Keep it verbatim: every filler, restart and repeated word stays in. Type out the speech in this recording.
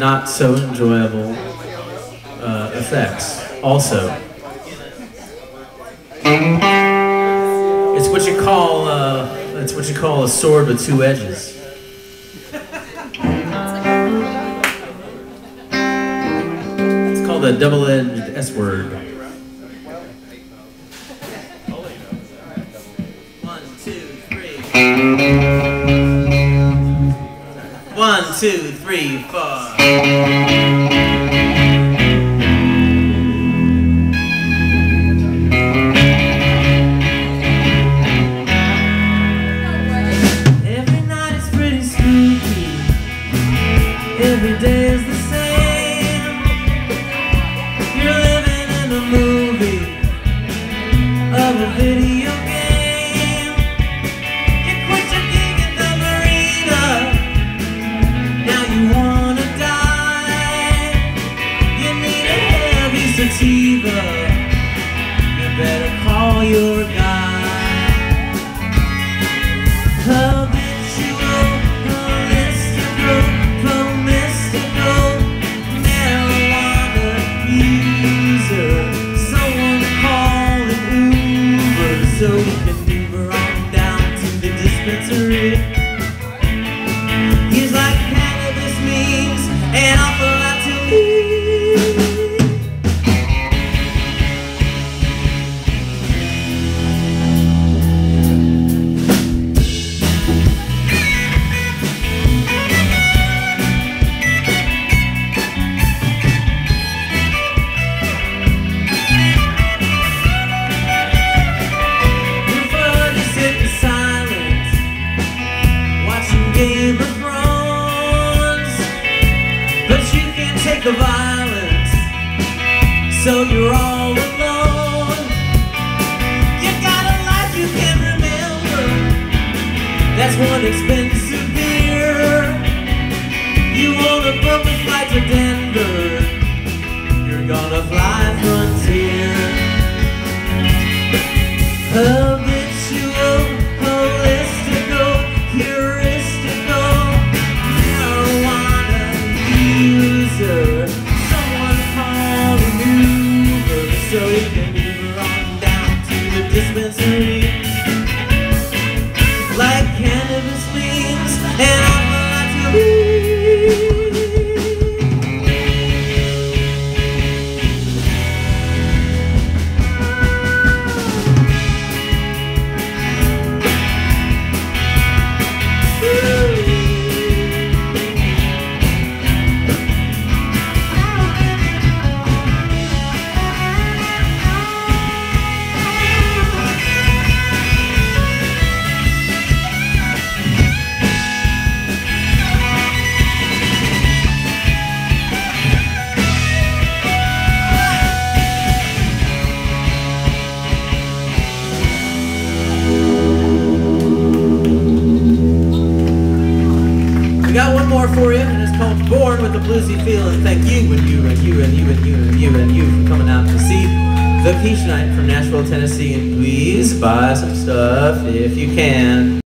not so enjoyable uh, effects also. It's what you call uh, it's what you call a sword with two edges. It's called a double-edged S word. One, two, three. One, two, three, four. Every day is the same. You're living in a movie of a video game. You quit your gig at the marina. Now you wanna die. You need a heavy sativa. You better call your guy. Habitual, mystical, mystical marijuana user. Someone call an Uber so you can Uber on down to the dispensary. He's like cannabis means an awful lot to me. Game of Thrones, but you can't take the violence, so you're all alone. You got a life you can remember, that's one expensive beer. You want a book a flight to Denver, you're gonna fly Frontier. Habitual, holistical, heuristical marijuana user. Someone call an Uber so you can Uber on down to the dispensary. Like cannabis means an awful lot to me. We got one more for you, and it's called Born with a Bluesy Feel. And thank you and you and you and you and you and you and you for coming out to see the Quichenight from Nashville, Tennessee. And please buy some stuff if you can.